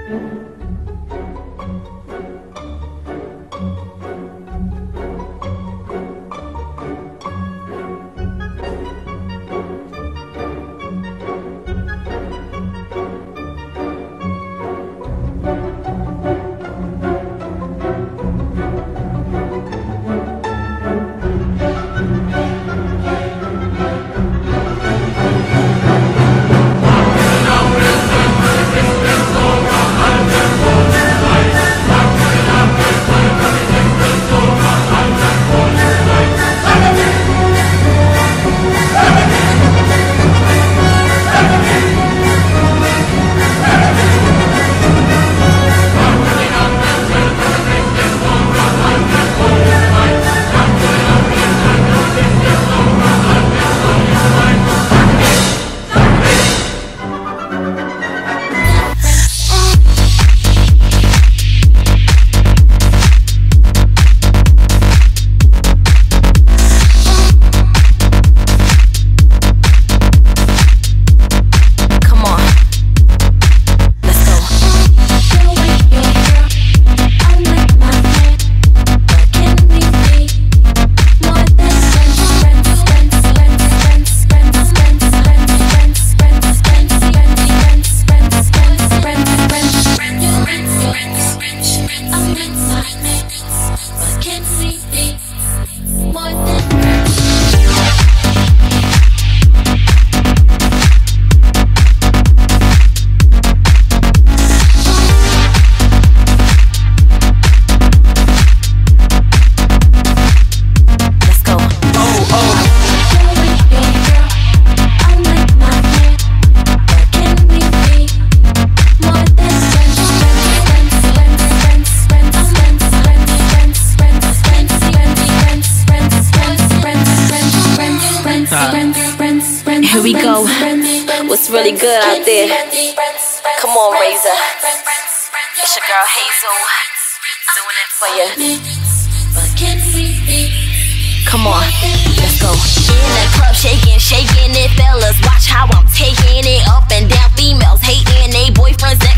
Here we go. What's really good out there? Come on, Razor. It's your girl Hazel, doing it for you. Come on, let's go. In the club, shaking it, fellas. Watch how I'm taking it up and down. Females hating they boyfriends.